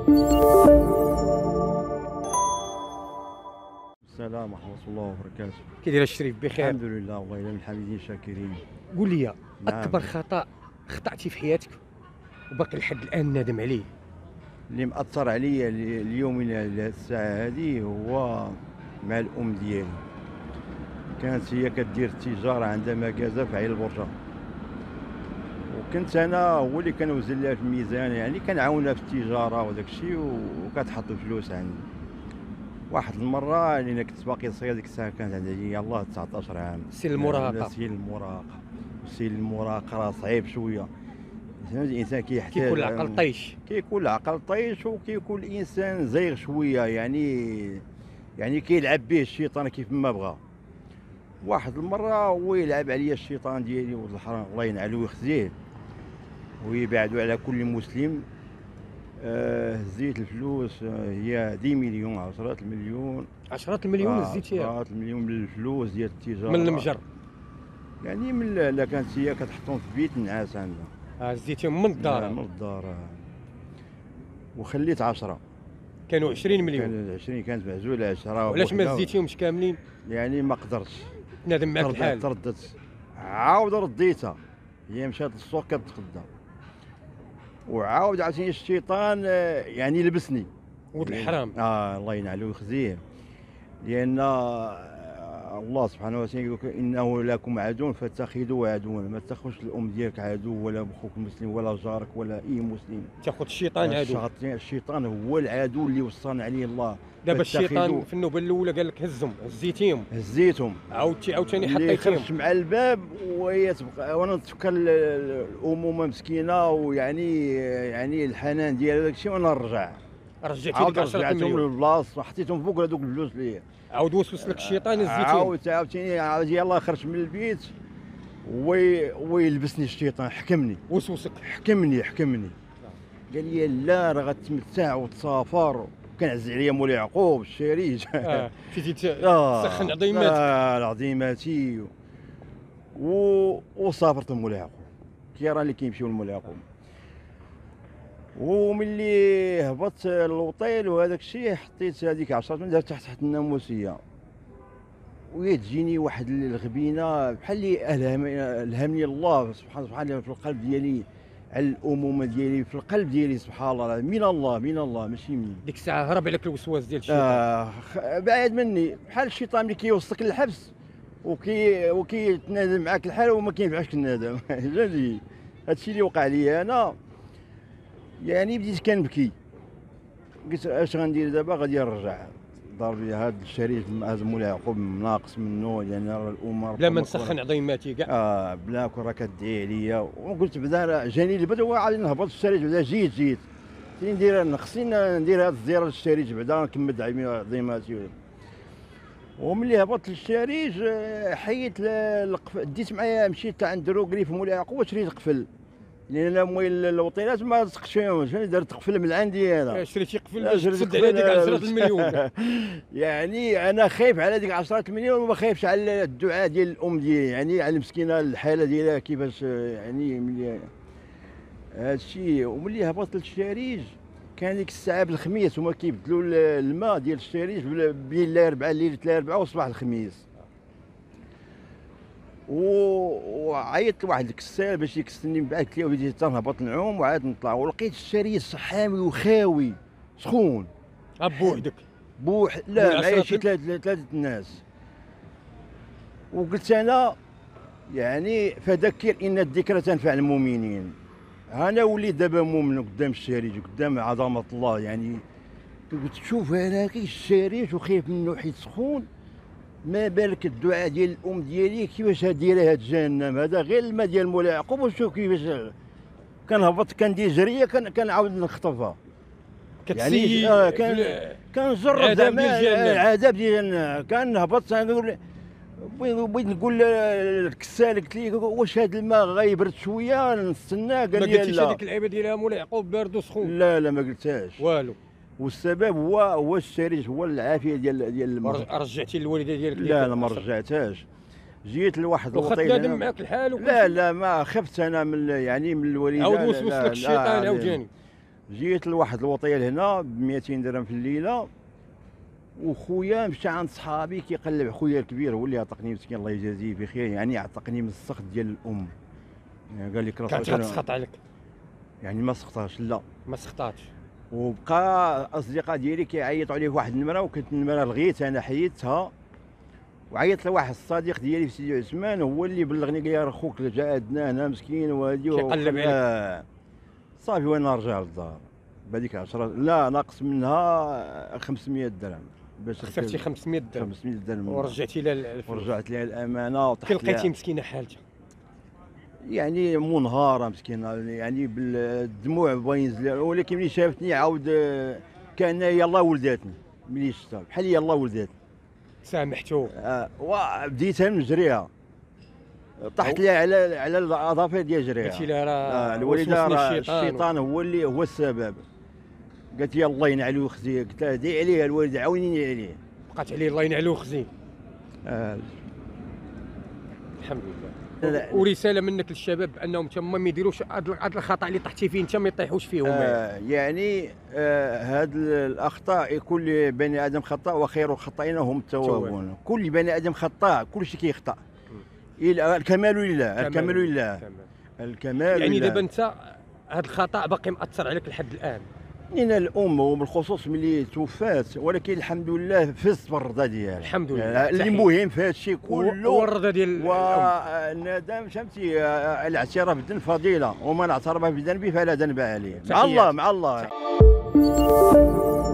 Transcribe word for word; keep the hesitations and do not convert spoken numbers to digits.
السلام ورحمة الله وبركاته. كي داير الشريف بخير؟ الحمد لله والله إلا من الحامدين شاكرين. قول لي نعم. اكبر خطا خطأتي في حياتك وباقي لحد الان نادم عليه؟ اللي مأثر عليا اليوم إلى هذه الساعة هذه هو مع الأم ديالي. كانت هي كدير التجارة عندها مكازا في عين البرجة، وكنت أنا هو اللي كنوزن لها في الميزان، يعني كنعاونها في التجارة وداك الشيء، وكتحط الفلوس عندي. واحد المرة اللي كنت باقي صغير ديك الساعة كانت عندي يلاه تسعطاش عام. سن المراهقة. سن المراهقة. سن المراهقة راه صعيب شوية. الانسان كيحتاج كيكون العقل طيش. كيكون العقل طيش وكيكون الانسان زايغ شويه، يعني يعني كيلعب به الشيطان كيف ما بغى. واحد المره هو يلعب عليا الشيطان ديالي ولد الحرام الله ينعلو ويخزيه ويبعدو على كل مسلم. آه هزيت الفلوس، آه هي عشرة مليون عشرة المليون عشرات المليون آه هزيتيها؟ عشرة المليون من الفلوس ديال التجاره من المجر، يعني من لا كانت هي كتحطهم في بيت النعاس عندها. اه هزيتيهم من الدار؟ من الدار. وخليت عشرة. كانوا عشرين مليون. كانوا عشرين، كانت معزوله عشرة. وعلاش ما هزيتيهمش كاملين؟ يعني ما قدرتش. نادم معاك الحال. ترددت، عاود رديتها، هي مشات للسوق كتخدم، وعاود عاوتاني الشيطان يعني لبسني. ولد الحرام. اه الله ينعلو ويخزيه. لان الله سبحانه وتعالى يقول انه لكم عدو فاتخذوه عدوا، ما تاخذش الام ديالك عدو ولا اخوك مسلم ولا جارك ولا اي مسلم، تاخذ الشيطان عدو. الشيطان هو العدو اللي وصانا عليه الله. دابا الشيطان في النوبه الاولى قال لك هزهم، هزيتيهم هزيتهم عاودتي عاوتاني اللي حطيتيهم خرج مع الباب وهي تبقى. وانا نتفكر الامومه مسكينه، ويعني يعني الحنان ديالها داك الشيء، وانا نرجع رجعتي ديك عشرة مليون للبلاصه وحطيتهم فوق هذوك الفلوس ليا. عاود وسوس لك الشيطان هزيتيهم. عاود عاوتاني عاود يلاه خرج من البيت وي ويلبسني الشيطان، حكمني وسوسك. حكمني حكمني قال لي لا راه غتمتع وتسافر. كنعز عليا مولاي يعقوب الشريج. اه فيتي تسخن عظيماتك. اه العظيماتي و... وسافرت لمولاي يعقوب، كي راه اللي كيمشيو لمولاي يعقوب. وملي هبطت للوطيل وهذاك الشيء حطيت هذيك عشرة من تحت تحت الناموسيه، وهي تجيني واحد الغبينه بحال اللي الهم الهمني الله سبحانه سبحانه في القلب ديالي على الامومه ديالي، في القلب ديالي سبحان الله، من الله من الله ماشي مني. ديك الساعه هرب عليك الوسواس ديال الشيطان. آه بعد مني، بحال الشيطان اللي كيوصلك للحبس وكي وكيتنادم معاك الحال وما كينفعش الندم. هذا الشيء اللي وقع لي انا. يعني بديت كنبكي، قلت اش غندير دابا؟ غادي نرجع ضربي هذا الشريف هذا مولاي يعقوب ناقص منه، يعني راه الامه بلا ما نسخن عظيماتي كاع. اه بلا كون راه كدعي عليا. وقلت بعدا جاني البد وعادي نهبط الشريف بعدا جيت جيت خصني ندير خصني ندير هذه الزياره للشريج بعدا نكمل عظيماتي. وملي هبطت للشريج حيت ديت معايا مشيت عند دروكلي في مولاي يعقوب شريت قفل، لان مويل الوطيلات ما تسقشيهمش، درت قفل من عندي انا. شريتي قفل باش تسد على ديك عشرة المليون. يعني انا خايف على ديك عشرة المليون وما خايفش على الدعاء ديال الام ديالي، يعني على المسكينه الحاله ديالها كيفاش يعني ملي هذا الشيء. وملي هبطت للشريج كان ديك الساعه بالخميس هما كيبدلوا الماء ديال الشريج بين الاربعاء ليله الاربعاء وصباح الخميس. وعيطت لواحد الكسال باش يكسلني من بعد، قلت له وليدي تنهبط نعوم وعاد نطلع، ولقيت الشريج حامي وخاوي سخون. بوحدك؟ بوح لا معايا شي ثلاثه ثلاثه الناس. وقلت انا يعني فذكر ان الذكرى تنفع المؤمنين. انا وليت دابا مؤمن قدام الشريج وقدام عظمه الله، يعني قلت شوف انا كي الشريج وخايف منه حيت سخون، ما بالك الدعاء ديال الام ديالي كيفاش دايره هاد جهنم هذا غير الماء ديال مولاي يعقوب. وشوف كيفاش كنهبط كندير جريه كنعاود نخطفها. يعني آه كان كنجرب زعما العذاب ديالنا. كنهبط كنقول بغيت نقول للكسال، قلت لي واش هذا الماء غيبرد شويه نستناه؟ قال لي لا. ما قلتيش هذيك اللعيبه ديال مولاي يعقوب بارد وسخون؟ لا لا ما قلتهاش والو. والسبب هو هو الشريج، هو العافيه ديال ديال الماء. رجعتي للوالده ديالك؟ لا لا ما رجعتهاش. جيت لواحد الوطيل نادم معاك الحال؟ لا لا ما خفت انا من يعني من الوالده. عاود وسوس لك الشيطان عاوتاني؟ جيت لواحد الوطيه لهنا ب مئتين درهم في الليله، وخويا مشى عند صحابي كيقلب، خويا الكبير هو اللي عتقني مسكين الله يجازيه بخير، يعني عتقني من السخط ديال الام. يعني قال لك كانت غتسخط عليك؟ يعني ما سخطاش لا، ما سخطاتش. وبقى اصدقاء ديالي كيعيطوا عليه في واحد النمره، وكنت النمره لغيت انا حيدتها، وعيطت لواحد الصديق ديالي في سيدي عثمان، هو اللي بلغني قال لي خوك جا عندنا هنا مسكين وهادي كيقلب عليك. صافي وانا رجع للدار بهذيك عشرة، لا ناقص منها خمسمئة درهم باش خسرتي خمسمئة درهم خمسمئة درهم ورجعتي لها الفلوس. ورجعت لها الامانه كي وطحت لقيتي لها، مسكينه حالتها؟ يعني منهاره مسكينه، يعني بالدموع بغا ينزل، ولكن ملي شافتني عاود كان يلاه ولداتني، ملي شفتها بحال يلاه ولداتني. سامحتو؟ آه وبديتها نجريها، طحت لها على على الاظافر ديال جريها، قلتي لها راه آه الوالده وسوسني راه الشيطان. الشيطان هو اللي هو السبب. قالت لي الله ينعلو خزي، قلت لها دعي عليه الوالده عاونيني عليه. بقات عليه الله ينعلو خزي. آه الحمد لله. لا. ورساله منك للشباب بانهم تما ما يديروش هذا الخطا اللي طحتي فيه انت، ما يطيحوش فيهم. آه يعني آه هاد الاخطاء، كل بني ادم خطاء وخير الخطائين هم التوابون. كل بني ادم خطاء، كل شيء كيخطا. الكمال لله، الكمال لله، الكمال يعني لله. دابا انت هذا الخطا باقي مأثر عليك لحد الان؟ لأن الأم وبالخصوص ملي توفات، ولكن الحمد لله فزت بالرضا ديالها. الحمد لله. يعني اللي مهم في هذا الشيء كله هو الرضا ديال والندم، فهمتي، الاعتراف بالذنب فضيلة، ومن اعترف بذنبه فلا ذنب عليه. مع تحيات. الله، مع الله.